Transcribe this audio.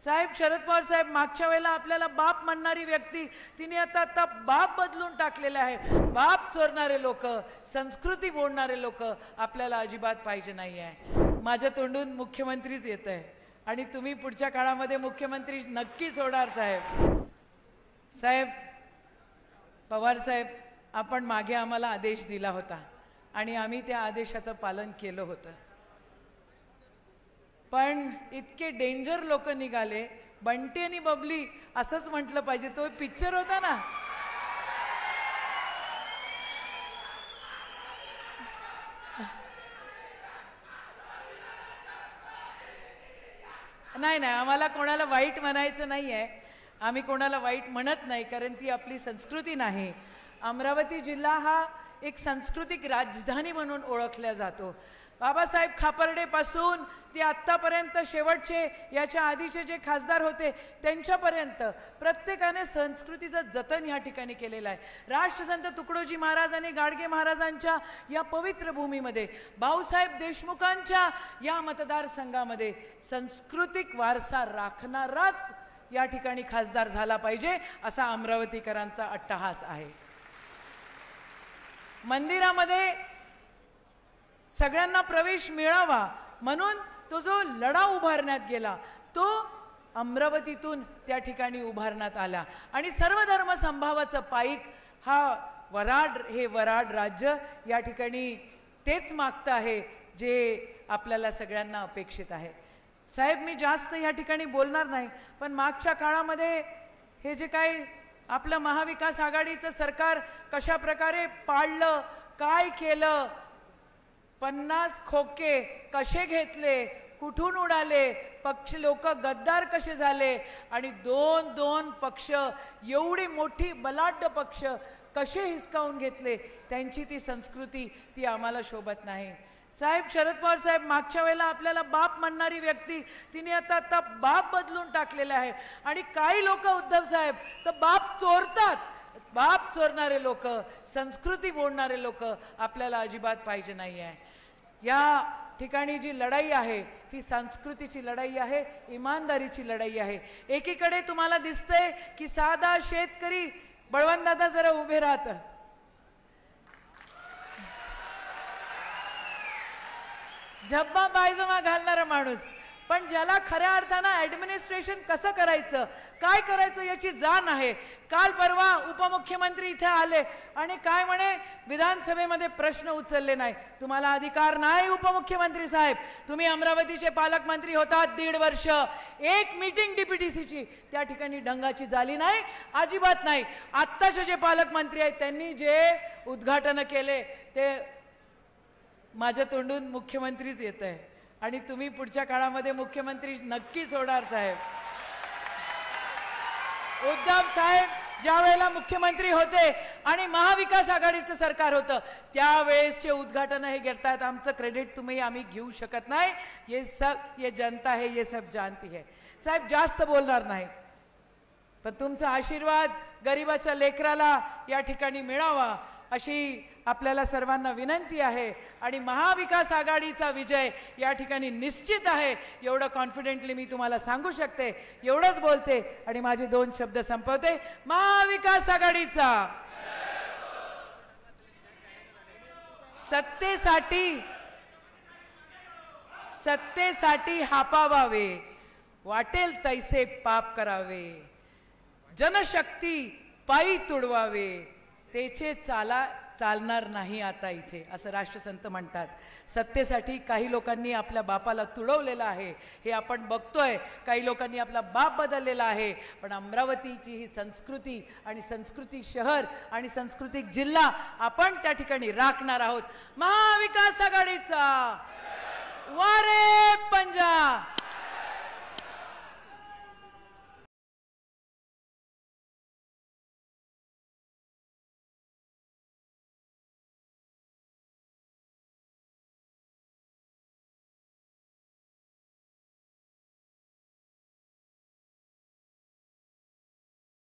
साहेब शरद पवार साहेब मागच्या वेळेला आपल्याला बाप म्हणणारी व्यक्ती तिने आता बाप बदलून टाकलेला आहे। बाप चोरणारे लोक, संस्कृती बोलणारे लोक आपल्याला अजिबात पाहिजे नाही आहे। माझ्या तोंडून मुख्यमंत्रीच येत आहे आणि तुम्ही पुढच्या काळामध्ये मुख्यमंत्री नक्कीच होणार साहेब। साहेब पवार साहेब, आपण मागे आम्हाला आदेश दिला होता आणि आम्ही त्या आदेशाचं पालन केलं होतं, पण इतके डेंजर लोक निघाले। बंटी आणि बबली असंच म्हटलं पाहिजे, तो पिक्चर होता ना। नाही नाही, आम्हाला कोणाला वाईट म्हणायचं नाही आहे, आम्ही कोणाला वाईट म्हणत नाही, कारण ती आपली संस्कृती नाही। अमरावती जिल्हा हा एक सांस्कृतिक राजधानी म्हणून ओळखला जातो। बाबासाहेब खापर्डे पासून ते आत्तापर्यंत शेवटचे याच्या आधीचे जे खासदार होते त्यांच्यापर्यंत प्रत्येकाने संस्कृतीचं जतन या ठिकाणी केलेलं आहे। राष्ट्रसंत तुकडोजी महाराज आणि गाडगे महाराजांच्या या पवित्र भूमीमध्ये, भाऊसाहेब देशमुखांच्या या मतदारसंघामध्ये सांस्कृतिक वारसा राखणाराच या ठिकाणी खासदार झाला पाहिजे, असा अमरावतीकरांचा अट्टहास आहे। मंदिरामध्ये सगळ्यांना प्रवेश मिळावा म्हणून तो जो लढा उभारण्यात गेला तो अमरावतीतून त्या ठिकाणी उभारण्यात आला आणि सर्व धर्म संभावाचं पाईक हा वराड राज्य या ठिकाणी तेच मागतं आहे जे आपल्याला सगळ्यांना अपेक्षित आहे। साहेब मी जास्त या ठिकाणी बोलणार नाही, पण मागच्या काळामध्ये हे जे काही आपलं महाविकास आघाडीचं सरकार कशा प्रकारे पाडलं, काय केलं, 50 खोके कसे घेतले, कुठून उडाले, पक्ष लोक गद्दार कसे झाले आणि दोन पक्ष एवढी मोठी बलाढ्य पक्ष कसे हिसकावून घेतले, त्यांची ती संस्कृती ती आम्हाला शोभत नाही। साहेब शरद पवार साहेब मागच्या वेळेला आपल्याला बाप म्हणणारी व्यक्ती तिने आता बाप बदलून टाकलेला आहे आणि काही लोक उद्धव साहेब तर बाप चोरतात। बाप चोरणारे लोक, संस्कृती बोलणारे लोक आपल्याला अजिबात पाहिजे नाही आहे। या ठिकाणी जी लढाई आहे ही संस्कृतीची लढाई आहे, इमानदारीची लढाई आहे। एकीकडे तुम्हाला दिसतंय की साधा शेतकरी बळवंतदादा जरा उभे राहत, झब्बा पायजमा घालणारा माणूस, पण ज्याला खऱ्या अर्थानं ऍडमिनिस्ट्रेशन कसं करायचं, काय करायचं याची जाण आहे। काल परवा उपमुख्यमंत्री इथे आले आणि काय म्हणे, विधानसभेमध्ये प्रश्न उचलले नाही। तुम्हाला अधिकार नाही उपमुख्यमंत्री साहेब, तुम्ही अमरावतीचे पालकमंत्री होतात 1.5 वर्ष, एक मीटिंग डीपीटीसीची त्या ठिकाणी ढंगाची झाली नाही, अजिबात नाही। आत्ताचे जे पालकमंत्री आहेत त्यांनी जे उद्घाटन केले ते माझ्या तोंडून मुख्यमंत्रीच येत आहे आणि तुम्ही पुढच्या काळामध्ये मुख्यमंत्री नक्कीच होणार साहेब। उद्धव साहेब ज्या वेळेला मुख्यमंत्री होते आणि महाविकास आघाडीचं सरकार होतं त्यावेळेसचे उद्घाटन हे घेतात, आमचं क्रेडिट तुम्ही आम्ही घेऊ शकत नाही, ये जनता है, ये सब जानती है। साहेब जास्त बोलणार नाही, पण तुमचा आशीर्वाद गरीबाच्या लेकराला या ठिकाणी मिळावा अशी आपल्याला सर्वांना विनंती आहे आणि महाविकास आघाडीचा विजय या ठिकाणी निश्चित आहे, एवढं कॉन्फिडेंटली मी तुम्हाला सांगू शकते। एवढंच बोलते आणि माझे 2 शब्द संपवते। महाविकास आघाडीचा सत्तेसाठी हापावावे, वाटेल तैसे पाप करावे, जनशक्ती पायी तुडवावे, त्याचे चालणार नाही आता इथे, असं राष्ट्रसंत म्हणतात। सत्तेसाठी काही लोकांनी आपल्या बापाला तुडवलेलं आहे हे आपण बघतोय, काही लोकांनी आपला बाप बदललेला आहे, पण अमरावतीची ही संस्कृती आणि संस्कृती शहर आणि सांस्कृतिक जिल्हा आपण त्या ठिकाणी राखणार आहोत। महाविकास आघाडीचा वारे पंजा।